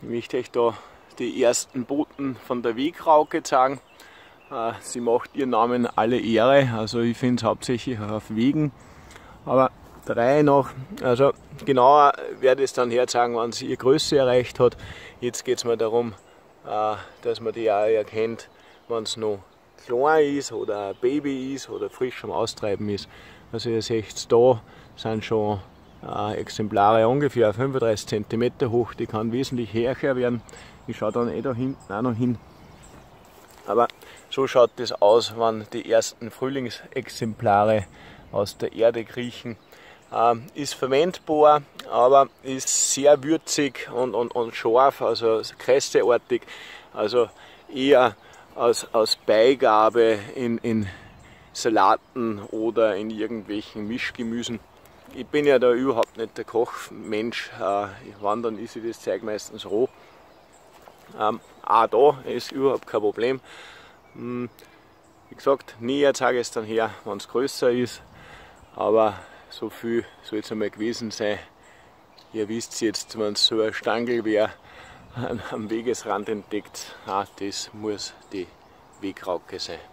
Ich möchte euch da die ersten Boten von der Wegrauke zeigen. Sie macht ihren Namen alle Ehre, also ich finde es hauptsächlich auf Wegen. Aber der Reihe nach, also genauer werde ich es dann herzeigen, wenn sie ihre Größe erreicht hat. Jetzt geht es mir darum, dass man die auch erkennt, wenn es noch klein ist oder ein Baby ist oder frisch am Austreiben ist. Also ihr seht, da sind schon Exemplare ungefähr 35 cm hoch, die kann wesentlich härter werden. Ich schaue dann da hinten auch noch hin. Aber so schaut das aus, wenn die ersten Frühlingsexemplare aus der Erde kriechen. Ist verwendbar, aber ist sehr würzig und scharf, also krästeartig. Also eher als Beigabe in Salaten oder in irgendwelchen Mischgemüsen. Ich bin ja da überhaupt nicht der Kochmensch, wandern ist das Zeug meistens roh. Auch da ist überhaupt kein Problem. Wie gesagt, näher zeige ich es dann her, wenn es größer ist, aber so viel soll es einmal gewesen sein. Ihr wisst jetzt, wenn es so ein Stangl wäre, am Wegesrand entdeckt, das muss die Wegrauke sein.